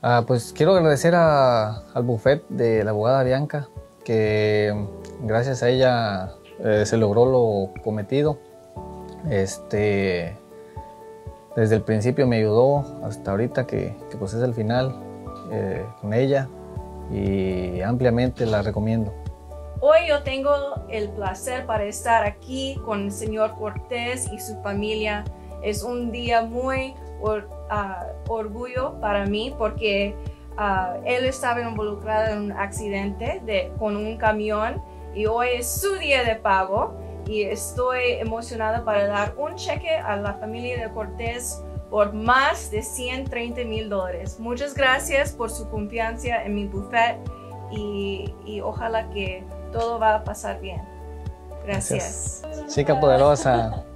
Pues quiero agradecer al buffet de la abogada Bianca, que gracias a ella se logró lo cometido. Desde el principio me ayudó hasta ahorita que pues es el final con ella, y ampliamente la recomiendo. Hoy yo tengo el placer para estar aquí con el señor Cortés y su familia. Es un día muy orgullo para mí porque él estaba involucrado en un accidente con un camión y hoy es su día de pago y estoy emocionada para dar un cheque a la familia de Cortés por más de $130,000. Muchas gracias por su confianza en mi buffet y ojalá que todo va a pasar bien. Gracias. Chica poderosa.